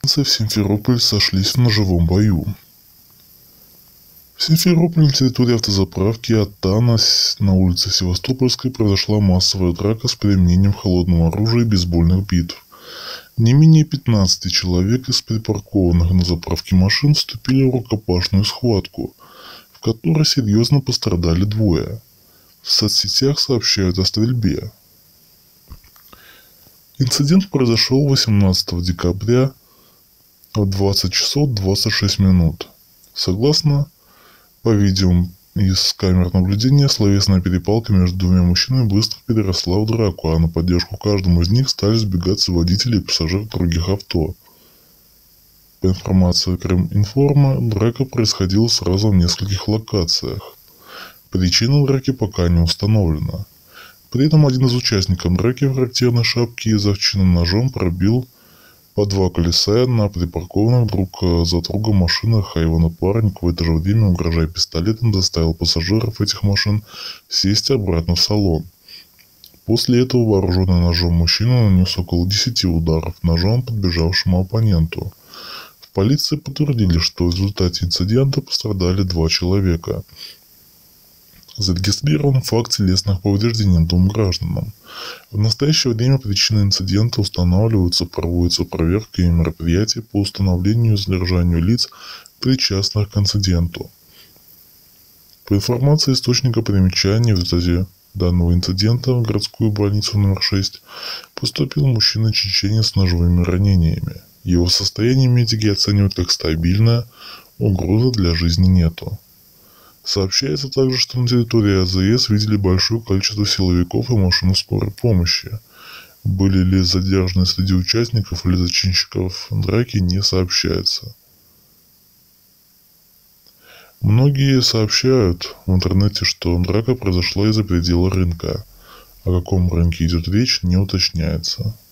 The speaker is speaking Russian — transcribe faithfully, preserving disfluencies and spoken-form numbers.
В Симферополе сошлись в ножевом бою. В Симферополе на территории автозаправки Оттана на улице Севастопольской произошла массовая драка с применением холодного оружия и бейсбольных бит. Не менее пятнадцати человек из припаркованных на заправке машин вступили в рукопашную схватку, в которой серьезно пострадали двое. В соцсетях сообщают о стрельбе. Инцидент произошел восемнадцатого декабря в двадцать часов двадцать шесть минут. Согласно по видео из камер наблюдения, словесная перепалка между двумя мужчинами быстро переросла в драку, а на поддержку каждому из них стали сбегаться водители и пассажиры других авто. По информации Крым-Информа, драка происходила сразу в нескольких локациях. Причина драки пока не установлена. При этом один из участников драки в характерной шапке и изогченным ножом пробил по два колеса на припаркованных друг за другом машинах, а его напарник в это же время, угрожая пистолетом, заставил пассажиров этих машин сесть обратно в салон. После этого вооруженный ножом мужчина нанес около десяти ударов ножом подбежавшему оппоненту. В полиции подтвердили, что в результате инцидента пострадали два человека. Зарегистрирован факт телесных повреждений двум гражданам. В настоящее время причины инцидента устанавливаются, проводятся проверки и мероприятия по установлению и задержанию лиц, причастных к инциденту. По информации источника примечаний, в результате данного инцидента в городскую больницу номер шесть поступил мужчина-чеченец с ножевыми ранениями. Его состояние медики оценивают как стабильное, угрозы для жизни нету. Сообщается также, что на территории АЗС видели большое количество силовиков и машин скорой помощи. Были ли задержаны среди участников или зачинщиков драки, не сообщается. Многие сообщают в интернете, что драка произошла из-за предела рынка. О каком рынке идет речь, не уточняется.